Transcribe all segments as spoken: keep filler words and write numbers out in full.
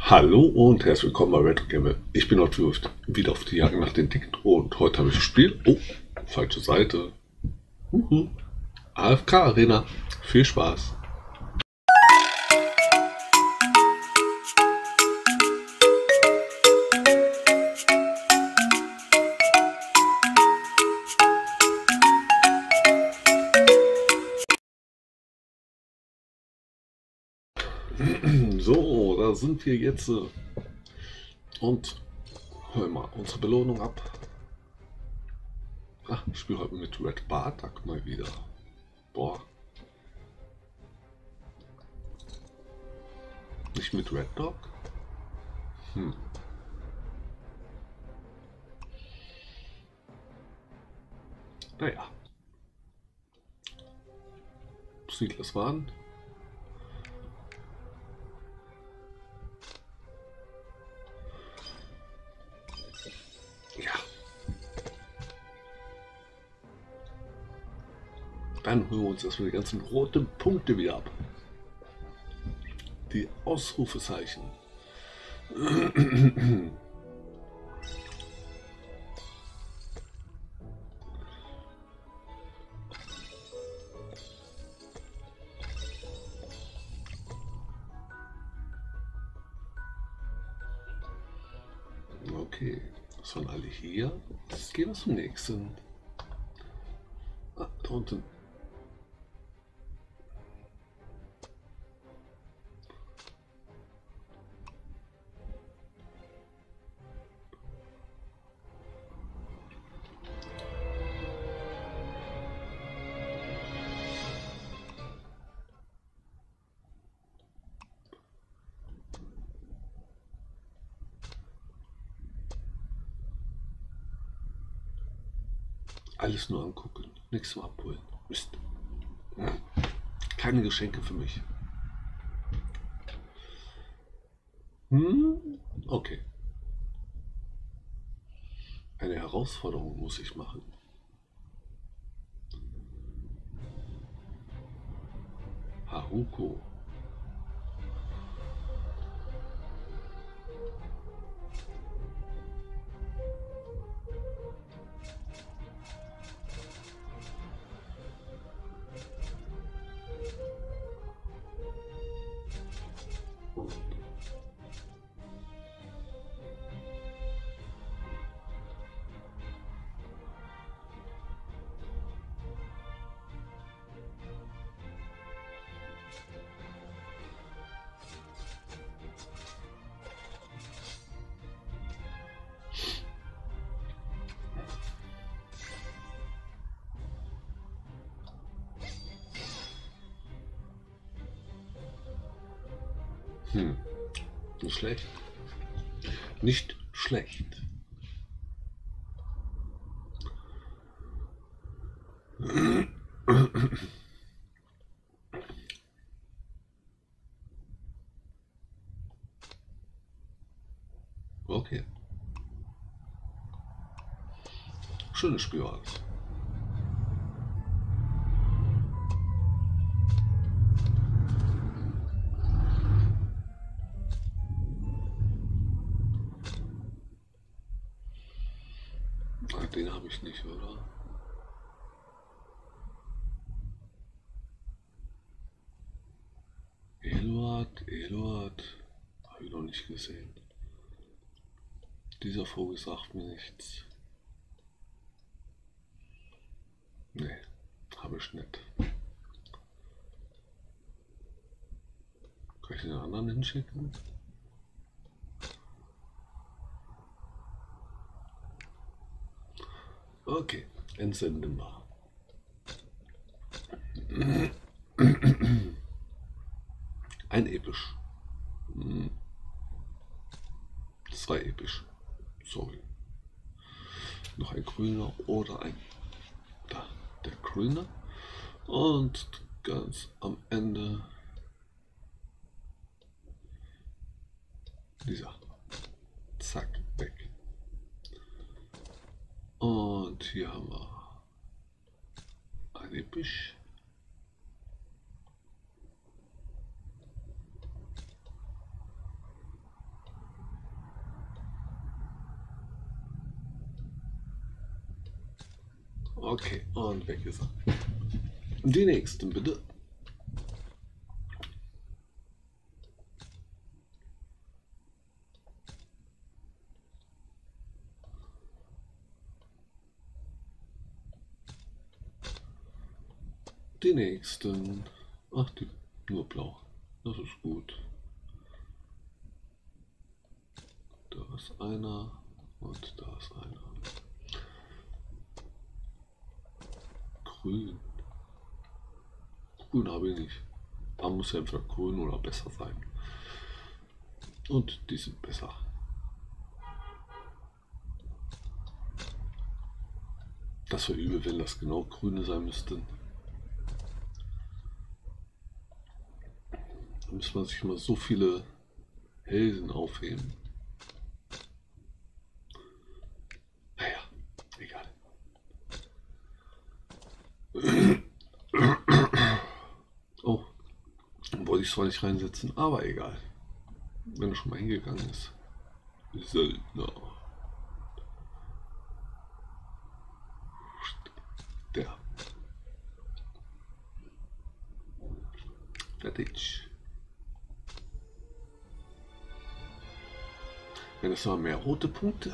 Hallo und herzlich willkommen bei Retro Gamer. Ich bin heute wieder auf die Jagd nach den Ticket und heute habe ich das Spiel. Oh, falsche Seite. Uhu. A F K Arena. Viel Spaß. So, da sind wir jetzt und hol mal unsere Belohnung ab. Ach, ich spiele heute mit Red Bartak mal wieder. Boah. Nicht mit Red Dog? Hm. Naja. Siedlers waren. Ja. Dann holen wir uns erstmal die ganzen roten Punkte wieder ab. Die Ausrufezeichen. Okay, das waren alle hier. Jetzt gehen wir zum nächsten. Ah, da unten. Alles nur angucken, nichts zum Abholen. Mist. Keine Geschenke für mich. Hm? Okay. Eine Herausforderung muss ich machen. Haruko. Hm, nicht schlecht. Nicht schlecht. Okay. Schönes Spiel alles. Den habe ich nicht, oder? Eluard, Eluard, habe ich noch nicht gesehen. Dieser Vogel sagt mir nichts. Nee, habe ich nicht. Kann ich den anderen hinschicken? Okay, entsenden wir. Ein episch. Zwei episch. Sorry. Noch ein grüner oder ein. Da, der grüne. Und ganz am Ende dieser. Zack, weg. Und hier haben wir ein episch. Okay, und weg ist er. Die nächsten, bitte. Die nächsten. Ach, die nur blau. Das ist gut. Da ist einer und da ist einer. Grün. Grün habe ich nicht. Da muss ja entweder grün oder besser sein. Und die sind besser. Das wäre übel, wenn das genau grüne sein müssten. Da muss man sich immer so viele Helden aufheben. Naja, egal. Oh, wollte ich zwar nicht reinsetzen, aber egal. Wenn er schon mal hingegangen ist. Söldner. Der. Fertig. Wenn es mal mehr rote Punkte.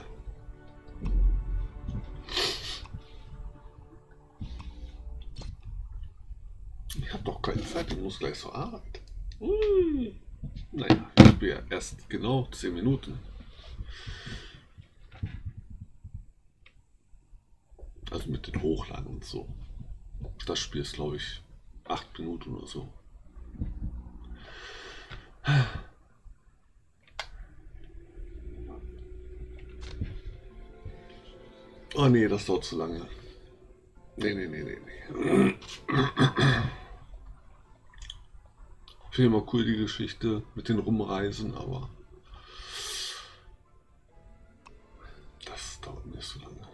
Ich habe doch keine Zeit, ich muss gleich zur Arbeit. Ui. Naja, ich spiele ja erst genau zehn Minuten. Also mit den Hochladen und so. Das Spiel ist, glaube ich, acht Minuten oder so. Oh nee, das dauert zu lange. Nee, nee, nee, nee, nee. Ich finde immer cool die Geschichte mit den Rumreisen, aber das dauert nicht so lange.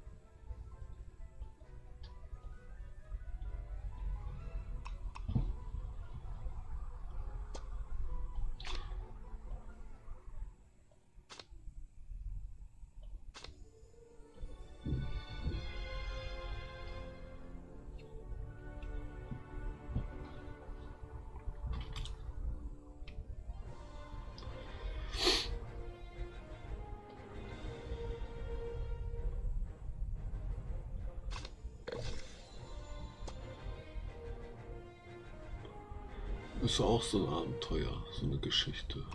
Ist auch so ein Abenteuer, so eine Geschichte.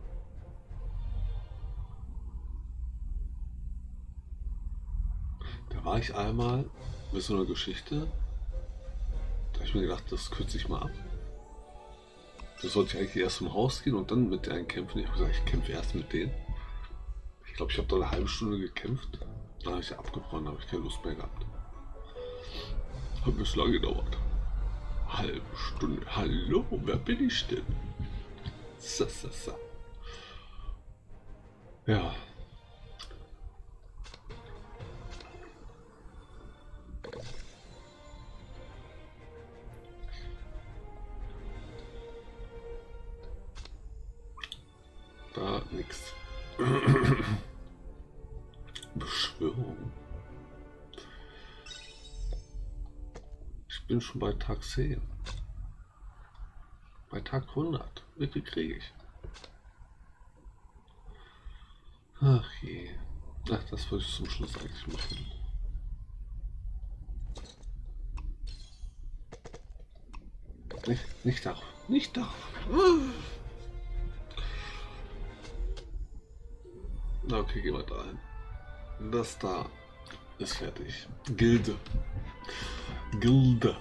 Da war ich einmal mit so einer Geschichte, da habe ich mir gedacht, das kürze ich mal ab. Da sollte ich eigentlich erst zum Haus gehen und dann mit denen kämpfen. Ich habe gesagt, ich kämpfe erst mit denen. Ich glaube, ich habe da eine halbe Stunde gekämpft. Dann habe ich abgebrochen, da habe ich keine Lust mehr gehabt. Hat bis lange gedauert. Halbe Stunde. Hallo, wer bin ich denn? Sa, sa, sa. Ja. Da nix. Beschwörung. Ich bin schon bei Tag zehn. Bei Tag hundert. Wie viel kriege ich? Ach je. Ach, das wollte ich zum Schluss eigentlich machen. Nicht, nicht darauf. Nicht darauf. Na okay, gehen wir da hin. Das da ist fertig. Gilde. Gilde.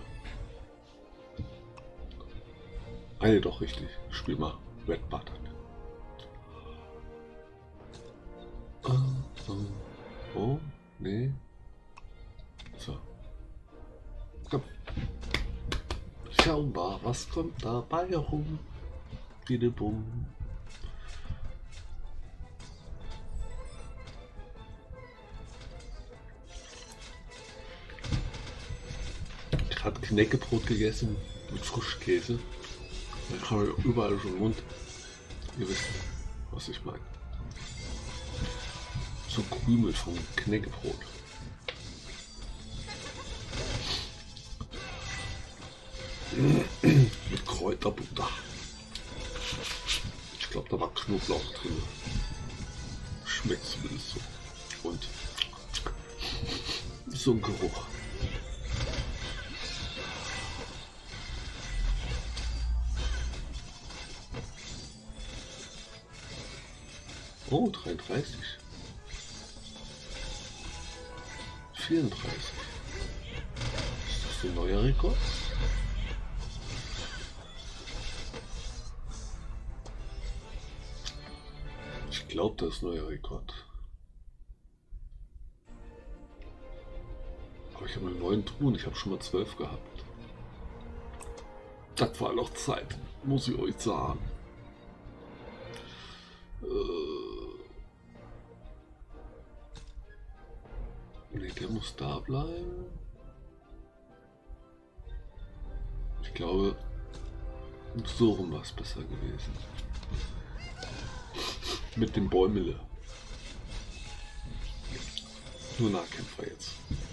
Ah, nee, doch richtig. Spiel mal Red Button. Oh, oh, oh, nee. So. Komm. Schau mal, was kommt dabei herum? Bitte bumm. Gerade Knäckebrot gegessen mit Frischkäse. Ich habe überall schon im Mund. Ihr wisst, was ich meine. So Krümel vom Knäckebrot. Mit Kräuterbutter. Ich glaube, da war Knoblauch drin. Schmeckt zumindest so. Und so ein Geruch. Oh, dreiunddreißig. vierunddreißig. Ist das ein neuer Rekord? Ich glaube, das ist ein neuer Rekord. Aber ich habe einen neuen Truhen. Ich habe schon mal zwölf gehabt. Das war noch Zeit, muss ich euch sagen. Ne, der muss da bleiben. Ich glaube, so rum war es besser gewesen. Mit dem Bäumele. Nur Nahkämpfer jetzt.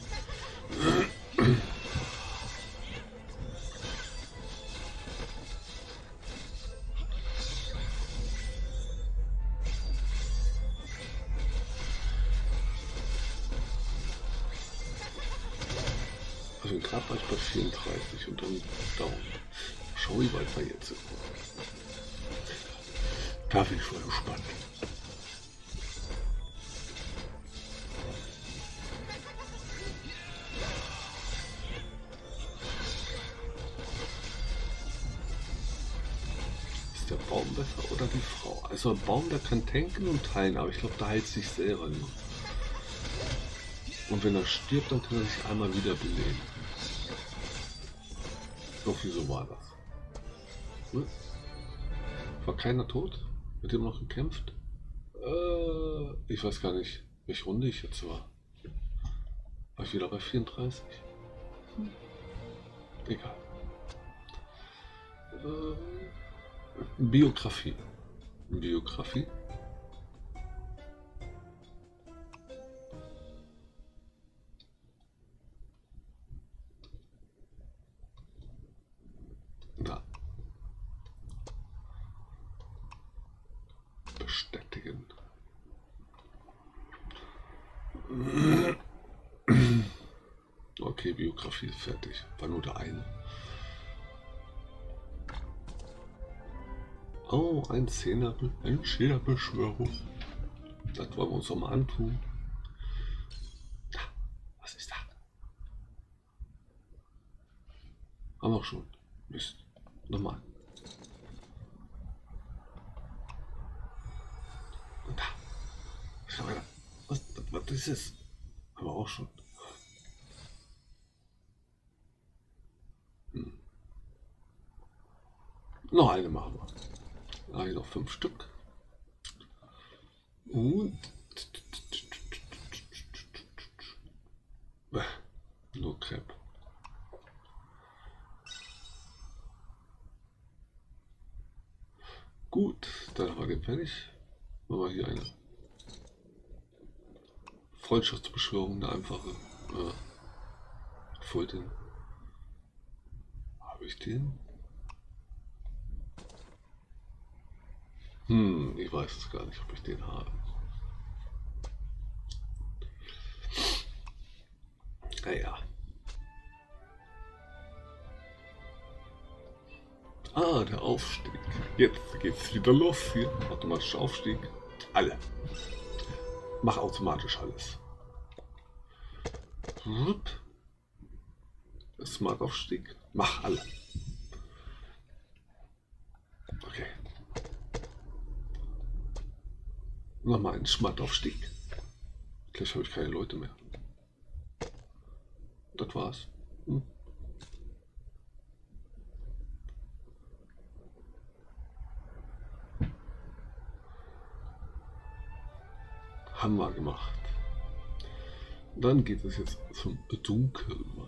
Also gerade war ich bei vierunddreißig und dann down. Schau, wie weit wir jetzt sind. Da bin ich voll gespannt. Ist der Baum besser oder die Frau? Also ein Baum, der kann tanken und heilen, aber ich glaube, da heilt sich selber nur. Und wenn er stirbt, dann kann er sich einmal wieder beleben. Doch, wieso war das? Ne? War keiner tot? Mit dem noch gekämpft? Äh, ich weiß gar nicht, welche Runde ich jetzt war. War ich wieder bei vierunddreißig? Hm. Egal. Äh, Biografie. Biografie. Da. Bestätigen. Okay, Biografie ist fertig. War nur der eine. Oh, ein Zehner, ein Schilderbeschwörung. Das wollen wir uns doch mal antun. Da, was ist da? Haben wir schon. Mist. Nochmal. Und da. Was, was, was ist es? Haben wir auch schon. Hm. Noch eine machen wir. Ah, hier noch fünf Stück. Und nur Crepe. Gut, dann haben wir den fertig. Machen wir hier eine Freundschaftsbeschwörung, eine einfache. Äh, voll den. Habe ich den? Hm, ich weiß es gar nicht, ob ich den habe. Naja. Ah, der Aufstieg. Jetzt geht's wieder los hier. Automatischer Aufstieg. Alle. Mach automatisch alles. Smart Aufstieg. Mach alle. Okay. Nochmal ein Smart Aufstieg. Gleich habe ich keine Leute mehr. Das war's. Hm. Haben wir gemacht. Dann geht es jetzt zum Dunkelwald.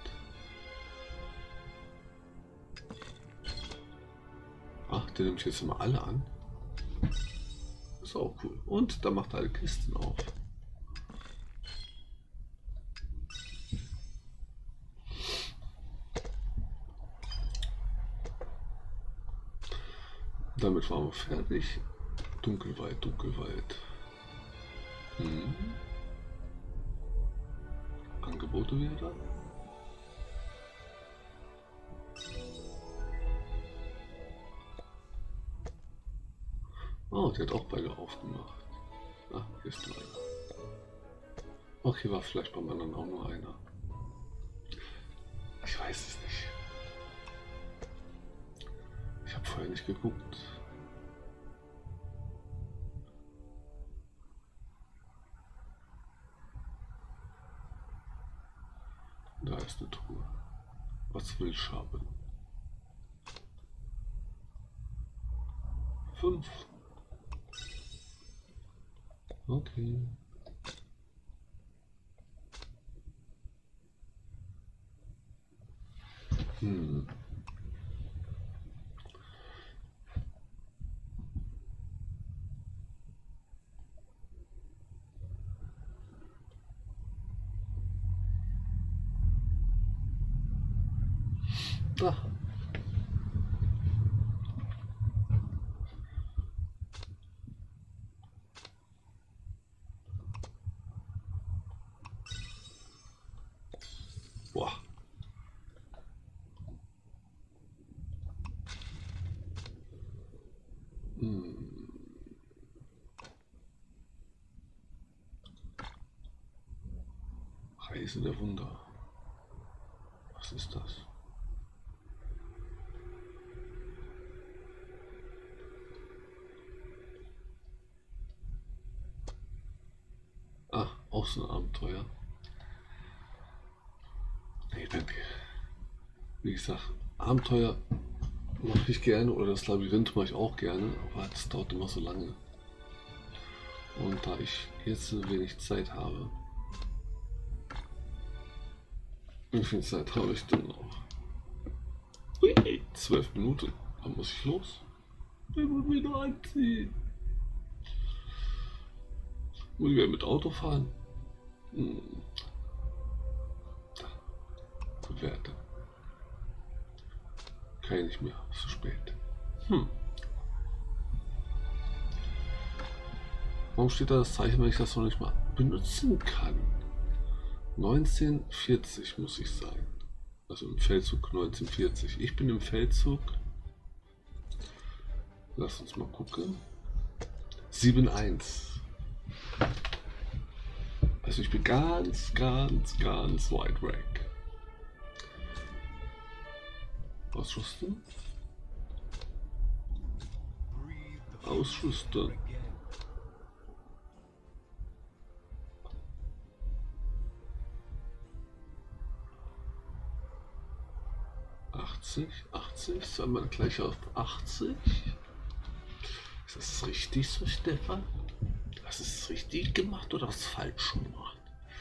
Ach, der nimmt jetzt immer alle an. Ist auch cool. Und da macht er alle Kisten auf. Damit waren wir fertig. Dunkelwald, Dunkelwald. Hm. Angebote wieder. Oh, die hat auch beide aufgemacht. Ah, hier ist noch einer. Okay, war vielleicht beim anderen auch nur einer. Ich weiß es nicht. Ich habe vorher nicht geguckt. Da ist eine Truhe. Was will ich haben? Fünf. Okay. Hm. Ah. Boah. Hm. Reise der Wunder. Was ist das? Ah, auch so ein Abenteuer. Nee, danke. Wie gesagt, Abenteuer mache ich gerne oder das Labyrinth mache ich auch gerne, aber das dauert immer so lange. Und da ich jetzt so wenig Zeit habe, wie viel Zeit habe ich denn noch? Ui, zwölf Minuten. Dann muss ich los. Ich muss wieder anziehen. Muss ich wieder mit Auto fahren? Hm. Bewerte. Kann ich nicht mehr. Zu spät. Hm. Warum steht da das Zeichen, wenn ich das noch nicht mal benutzen kann? neunzehnhundertvierzig muss ich sein. Also im Feldzug neunzehnhundertvierzig. Ich bin im Feldzug. Lass uns mal gucken. sieben eins. Also ich bin ganz, ganz, ganz weit weg. Ausrüsten. Ausrüsten. achtzig, achtzig, sollen wir gleich auf achtzig? Ist das richtig so, Stefan? Hast du es richtig gemacht oder was falsch gemacht?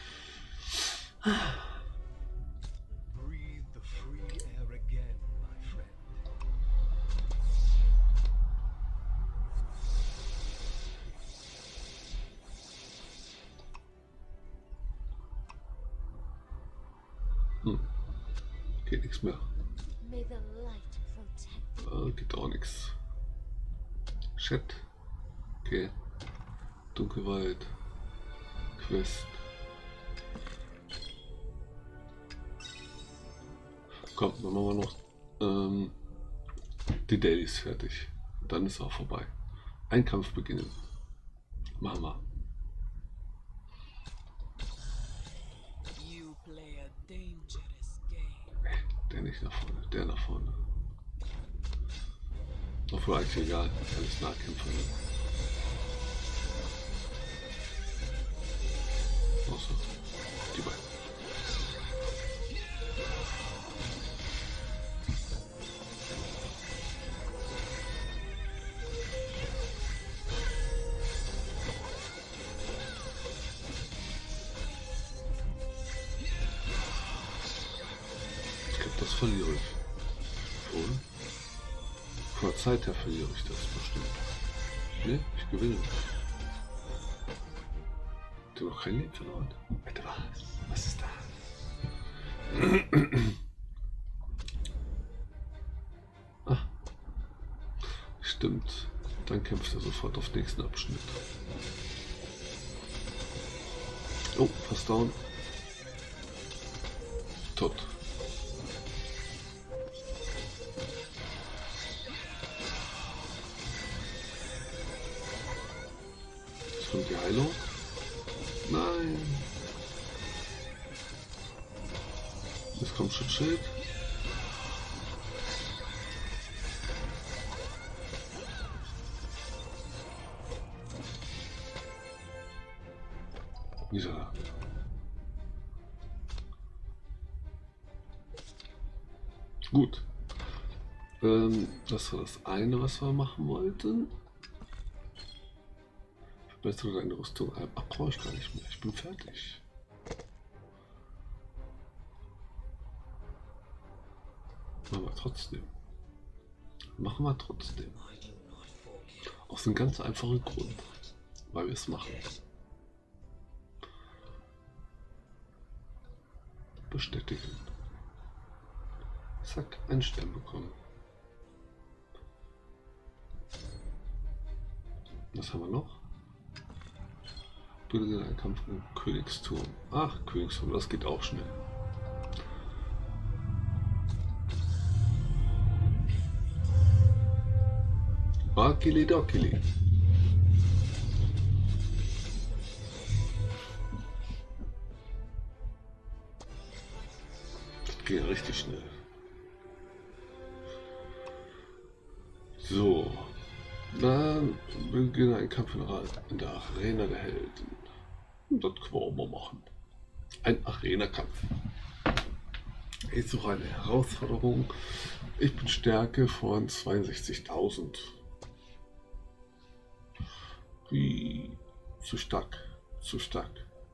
Hm. Geht nichts mehr. Äh, geht auch nichts. Chat. Okay. Dunkelwald. Quest. Komm, dann machen wir noch ähm, die Dailies fertig. Dann ist auch vorbei. Ein Kampf beginnen. Machen wir. Der nicht nach vorne, der nach vorne. Obwohl eigentlich egal, alles Nahkämpfer. Ne? Außer die beiden. Ich glaube, das verliere ich. Oder? Von der Zeit her verliere ich das bestimmt. Ne, ich gewinne. Du noch kein Leben verloren. Alter, was? Was ist das? Ah. Stimmt. Dann kämpft er sofort auf den nächsten Abschnitt. Oh, fast down. Tot. Jetzt kommt die Heilung. Nein. Jetzt kommt Schutzschild. Ja. Gut. Ähm, das war das eine, was wir machen wollten. Verbessere deine Rüstung. Ach, brauche ich gar nicht mehr. Ich bin fertig. Machen wir trotzdem. Machen wir trotzdem. Aus einem ganz einfachen Grund. Weil wir es machen. Bestätigen. Zack, einen Stern bekommen. Was haben wir noch? Bilde einen Kampf im Königsturm. Ach, Königsturm, das geht auch schnell. Okili dokili. Das geht ja richtig schnell. So. Dann beginne ein Kampf in der Arena der Helden. Das können wir auch mal machen. Ein Arena-Kampf. Ich suche eine Herausforderung. Ich bin Stärke von zweiundsechzigtausend. Wie? Zu stark. Zu stark.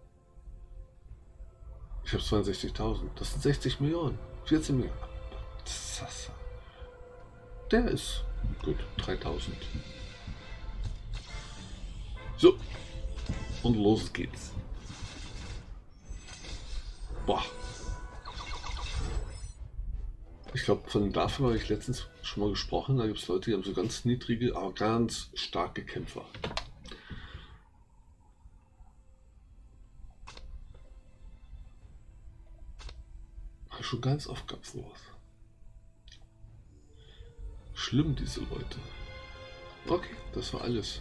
Ich habe zweiundsechzigtausend. Das sind sechzig Millionen. vierzehn Millionen. Der ist gut. dreitausend. So. Und los geht's. Boah. Ich glaube, von dafür habe ich letztens schon mal gesprochen. Da gibt es Leute, die haben so ganz niedrige, aber ganz starke Kämpfer. Habe ich schon ganz oft gehabt sowas. Schlimm, diese Leute. Okay, das war alles.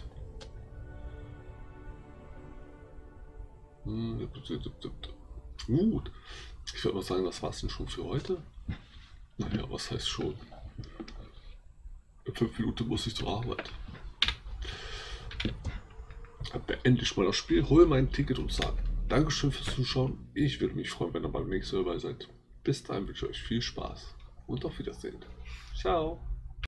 Gut. Ich würde mal sagen, das war es denn schon für heute. Naja, was heißt schon? In fünf Minuten muss ich zur Arbeit. Beende ich mal das Spiel, hole mein Ticket und sage Dankeschön fürs Zuschauen. Ich würde mich freuen, wenn ihr beim nächsten Mal dabei seid. Bis dahin wünsche ich euch viel Spaß und auf Wiedersehen. Ciao.